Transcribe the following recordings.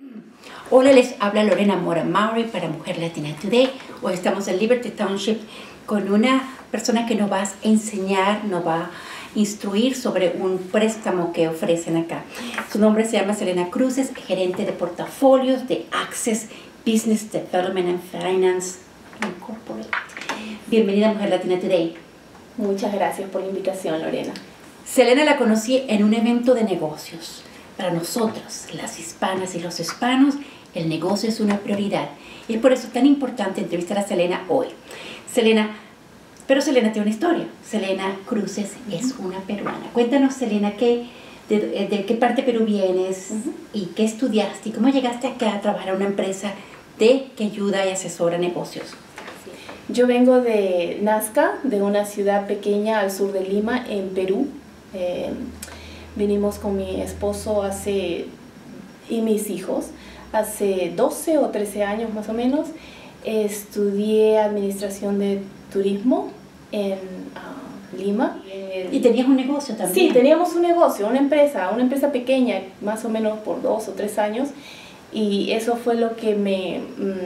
Hola, les habla Lorena Mora Maury para Mujer Latina Today. Hoy estamos en Liberty Township con una persona que nos va a enseñar, nos va a instruir sobre un préstamo que ofrecen acá. Su nombre se llama Selena Cruz, es gerente de portafolios de Access Business Development and Finance Incorporated. Bienvenida a Mujer Latina Today. Muchas gracias por la invitación, Lorena. Selena la conocí en un evento de negocios. Para nosotros, las hispanas y los hispanos, el negocio es una prioridad. Y es por eso tan importante entrevistar a Selena hoy. Selena tiene una historia. Selena Cruz es una peruana. Cuéntanos, Selena, de qué parte de Perú vienes y qué estudiaste y cómo llegaste acá a trabajar en una empresa que ayuda y asesora negocios. Yo vengo de Nazca, de una ciudad pequeña al sur de Lima, en Perú. Vinimos con mi esposo y mis hijos hace 12 o 13 años más o menos. Estudié administración de turismo en Lima. ¿Y tenías un negocio también? Sí, teníamos un negocio, una empresa pequeña, más o menos por 2 o 3 años. Y eso fue lo que me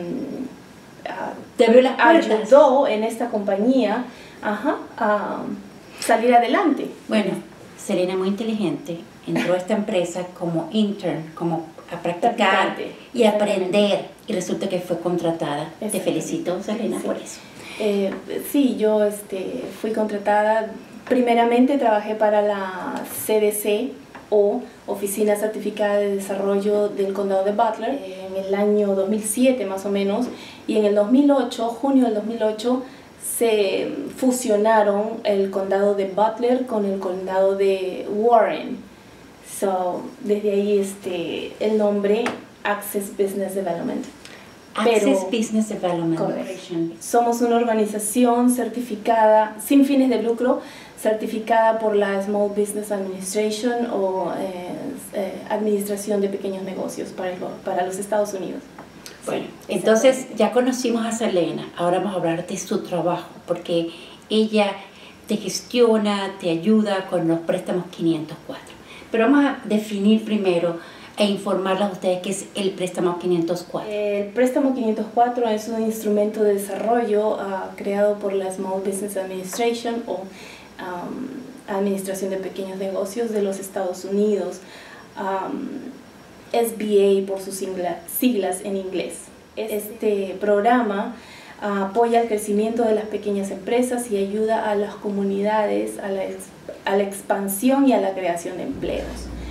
te abrió las puertas. Ayudó en esta compañía a salir adelante. Bueno, Selena, muy inteligente, entró a esta empresa como intern, como a practicar y aprender, y resulta que fue contratada. Te felicito, Selena, por eso. Sí, yo fui contratada. Primeramente trabajé para la CDC, o Oficina Certificada de Desarrollo del Condado de Butler, en el año 2007 más o menos, y en el 2008, junio del 2008, se fusionaron el condado de Butler con el condado de Warren. Desde ahí el nombre Access Business Development. Access Business Development. Correcto. Somos una organización certificada, sin fines de lucro, certificada por la Small Business Administration o Administración de Pequeños Negocios para los Estados Unidos. Bueno, entonces ya conocimos a Selena, ahora vamos a hablar de su trabajo, porque ella te gestiona, te ayuda con los préstamos 504. Pero vamos a definir primero e informarles a ustedes qué es el préstamo 504. El préstamo 504 es un instrumento de desarrollo creado por la Small Business Administration o Administración de Pequeños Negocios de los Estados Unidos. SBA por sus siglas en inglés. Este programa apoya el crecimiento de las pequeñas empresas y ayuda a las comunidades a la expansión y a la creación de empleos.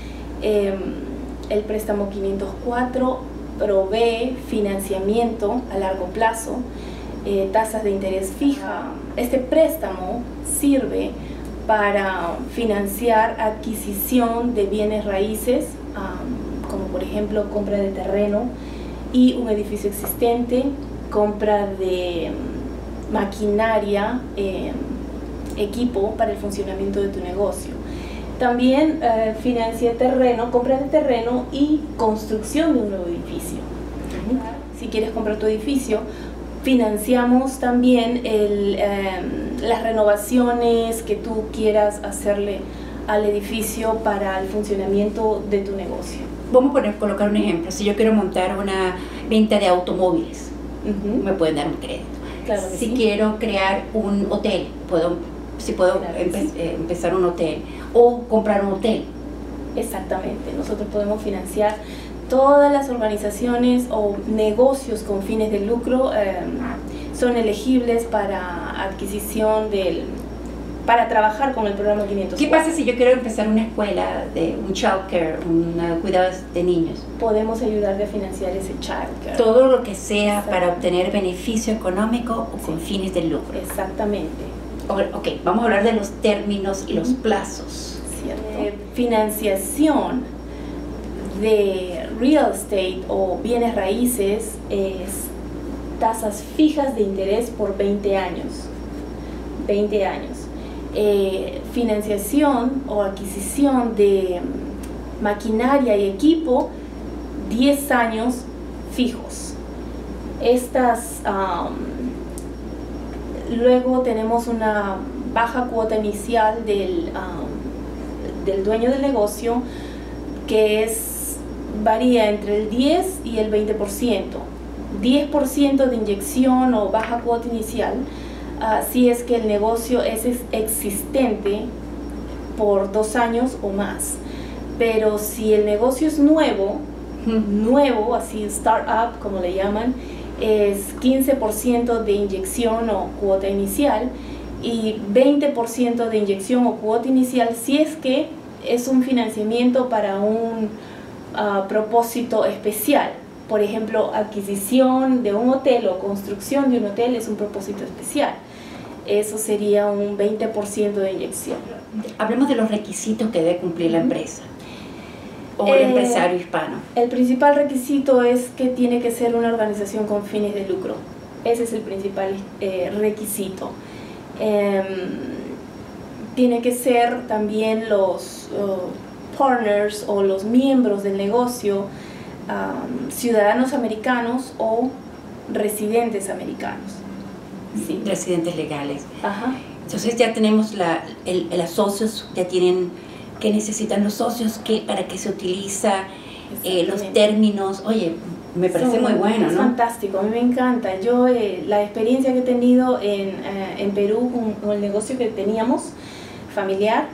El préstamo 504 provee financiamiento a largo plazo, tasas de interés fija. Este préstamo sirve para financiar adquisición de bienes raíces, como por ejemplo compra de terreno y un edificio existente, compra de maquinaria, equipo para el funcionamiento de tu negocio. También financia terreno, compra de terreno y construcción de un nuevo edificio. Si quieres comprar tu edificio, financiamos también las renovaciones que tú quieras hacerle al edificio para el funcionamiento de tu negocio. Vamos a colocar un ejemplo. Si yo quiero montar una venta de automóviles, me pueden dar un crédito. Claro que si sí. quiero crear un hotel, puedo empezar un hotel o comprar un hotel. Exactamente. Nosotros podemos financiar todas las organizaciones o negocios con fines de lucro, son elegibles para adquisición para trabajar con el programa 504. ¿Qué pasa si yo quiero empezar una escuela de un child care, cuidados de niños? Podemos ayudarte a financiar ese child care. Todo lo que sea para obtener beneficio económico o con fines de lucro. Exactamente. Ok, vamos a hablar de los términos y los plazos. ¿Cierto? Financiación de real estate o bienes raíces es tasas fijas de interés por 20 años. 20 años. Financiación o adquisición de maquinaria y equipo, 10 años fijos. Luego tenemos una baja cuota inicial del dueño del negocio, que es varía entre el 10 y el 20%. 10% de inyección o baja cuota inicial, si es que el negocio es existente por 2 años o más. Pero si el negocio es nuevo, así startup como le llaman, es 15% de inyección o cuota inicial y 20% de inyección o cuota inicial si es que es un financiamiento para un propósito especial. Por ejemplo, adquisición de un hotel o construcción de un hotel es un propósito especial. Eso sería un 20% de inyección. Hablemos de los requisitos que debe cumplir la empresa o el empresario hispano. El principal requisito es que tiene que ser una organización con fines de lucro. Ese es el principal requisito. Tiene que ser también los partners o los miembros del negocio ciudadanos americanos o residentes americanos. Sí. Residentes legales. Ajá. Entonces ya tenemos los socios, ya tienen qué necesitan los socios, para qué se utiliza, los términos. Oye, me parece muy bueno, es ¿no? Fantástico, a mí me encanta. Yo la experiencia que he tenido en Perú con el negocio que teníamos familiar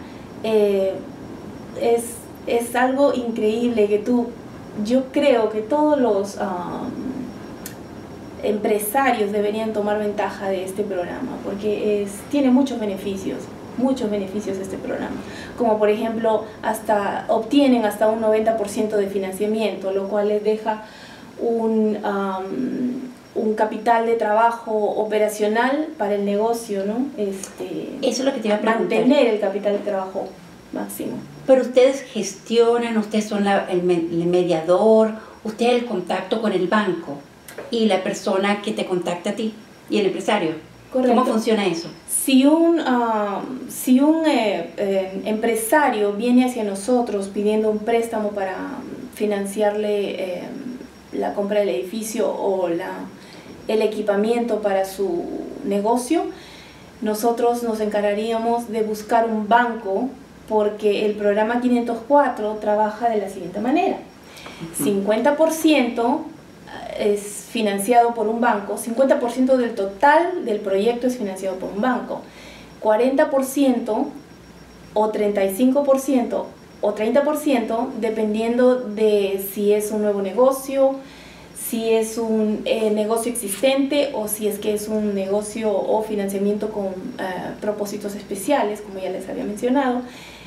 es algo increíble que yo creo que todos los empresarios deberían tomar ventaja de este programa porque tiene muchos beneficios este programa, como por ejemplo obtienen hasta un 90% de financiamiento, lo cual les deja un capital de trabajo operacional para el negocio, ¿no? Eso es lo que te iba a preguntar. Mantener el capital de trabajo máximo. Pero ustedes gestionan, ustedes son el mediador, usted es el contacto con el banco y la persona que te contacta a ti y el empresario. Correcto. ¿Cómo funciona eso? Si un empresario viene hacia nosotros pidiendo un préstamo para financiarle la compra del edificio o el equipamiento para su negocio, nosotros nos encargaríamos de buscar un banco porque el programa 504 trabaja de la siguiente manera. 50% es financiado por un banco, 50% del total del proyecto es financiado por un banco, 40% o 35% o 30% dependiendo de si es un nuevo negocio, si es un negocio existente o si es que es un negocio o financiamiento con propósitos especiales, como ya les había mencionado.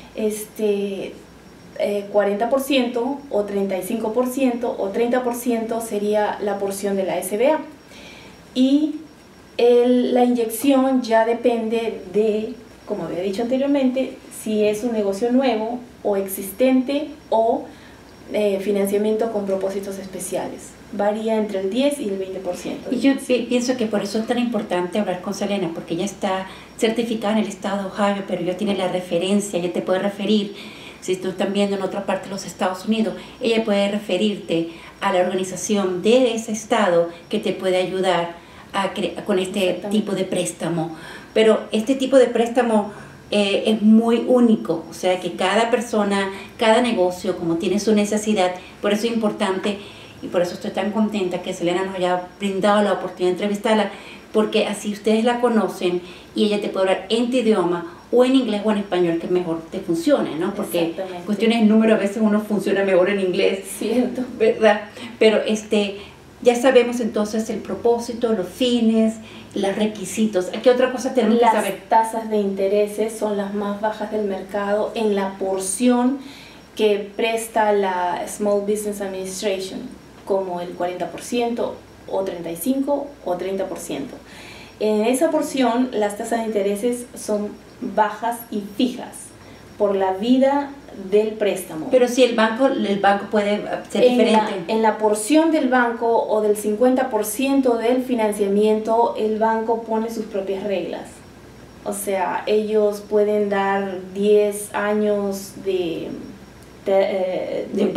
40% o 35% o 30% sería la porción de la SBA y la inyección ya depende de, como había dicho anteriormente, si es un negocio nuevo o existente o financiamiento con propósitos especiales. Varía entre el 10 y el 20%. Y yo pienso que por eso es tan importante hablar con Selena, porque ella está certificada en el estado de Ohio, pero ella tiene la referencia, ella te puede referir. Si tú estás viendo en otra parte de los Estados Unidos, ella puede referirte a la organización de ese estado que te puede ayudar con este tipo de préstamo. Pero este tipo de préstamo es muy único, o sea que cada persona, cada negocio, como tiene su necesidad, por eso es importante y por eso estoy tan contenta que Selena nos haya brindado la oportunidad de entrevistarla, porque así ustedes la conocen y ella te puede hablar en tu idioma o en inglés o en español, que mejor te funcione, ¿no? Porque cuestiones de número a veces uno funciona mejor en inglés, cierto, ¿verdad? Pero ya sabemos entonces el propósito, los fines, los requisitos. ¿Qué otra cosa tenemos que saber? Las tasas de intereses son las más bajas del mercado en la porción que presta la Small Business Administration, como el 40% o 35% o 30%. En esa porción las tasas de intereses son bajas y fijas por la vida del préstamo. Pero si el banco puede ser diferente. En la porción del banco o del 50% del financiamiento, el banco pone sus propias reglas. O sea, ellos pueden dar 10 años de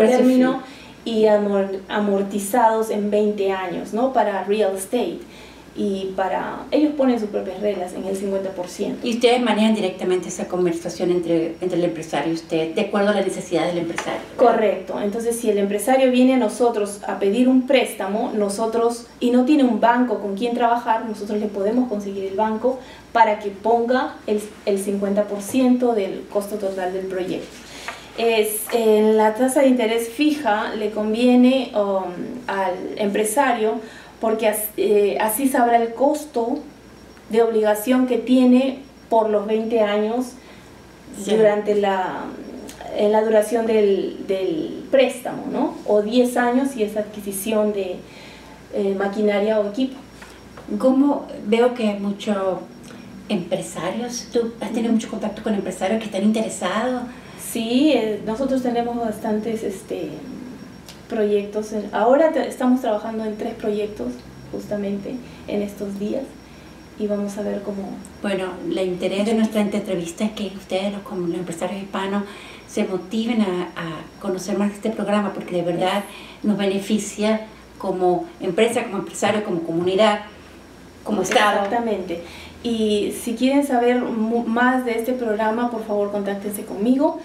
término y amortizados en 20 años, ¿no? Para real estate. y ellos ponen sus propias reglas en el 50%. Y ustedes manejan directamente esa conversación entre el empresario y usted, de acuerdo a la necesidad del empresario, ¿verdad? Correcto. Entonces, si el empresario viene a nosotros a pedir un préstamo, y no tiene un banco con quien trabajar, nosotros le podemos conseguir el banco para que ponga el 50% del costo total del proyecto. La tasa de interés fija le conviene al empresario, porque así sabrá el costo de obligación que tiene por los 20 años, sí, durante en la duración del préstamo, ¿no? O 10 años si es adquisición de maquinaria o equipo. ¿Cómo veo que hay muchos empresarios? ¿Tú has tenido mucho contacto con empresarios que están interesados? Sí, nosotros tenemos bastantes proyectos. Ahora estamos trabajando en 3 proyectos justamente en estos días y vamos a ver cómo... Bueno, el interés de nuestra entrevista es que ustedes, los empresarios hispanos, se motiven a conocer más de este programa, porque de verdad nos beneficia como empresa, como empresario, como comunidad, como Estado. Exactamente. Y si quieren saber más de este programa, por favor contáctense conmigo.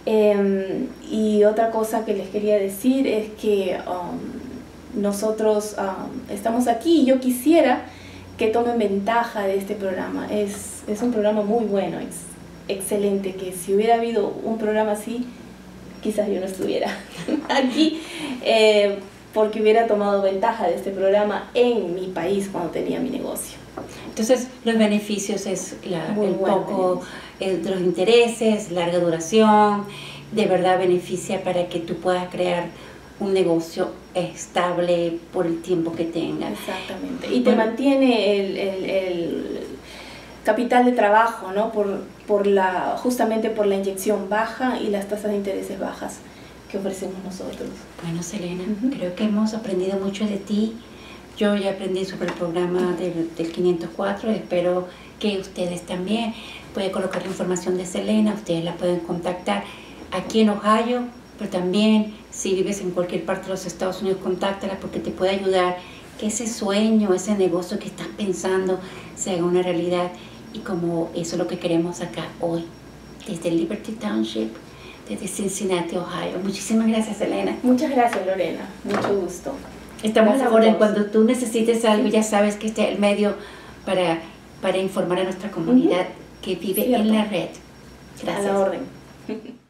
Y otra cosa que les quería decir es que nosotros estamos aquí y yo quisiera que tomen ventaja de este programa. Es un programa muy bueno, excelente, que si hubiera habido un programa así, quizás yo no estuviera aquí, porque hubiera tomado ventaja de este programa en mi país cuando tenía mi negocio. Entonces, los beneficios es el poco de los intereses, larga duración, de verdad beneficia para que tú puedas crear un negocio estable por el tiempo que tengas. Exactamente. Y te mantiene el capital de trabajo, ¿no? Justamente por la inyección baja y las tasas de intereses bajas que ofrecemos nosotros. Bueno, Selena, creo que hemos aprendido mucho de ti. Yo ya aprendí sobre el programa del 504, espero que ustedes también pueden colocar la información de Selena, ustedes la pueden contactar aquí en Ohio, pero también si vives en cualquier parte de los Estados Unidos, contáctala porque te puede ayudar que ese sueño, ese negocio que estás pensando se haga una realidad, y como eso es lo que queremos acá hoy, desde Liberty Township, desde Cincinnati, Ohio. Muchísimas gracias, Selena. Muchas gracias, Lorena, mucho gusto. Estamos a la orden. Cuando tú necesites algo, ya sabes que este es el medio para informar a nuestra comunidad que vive en la red. Gracias. A la orden.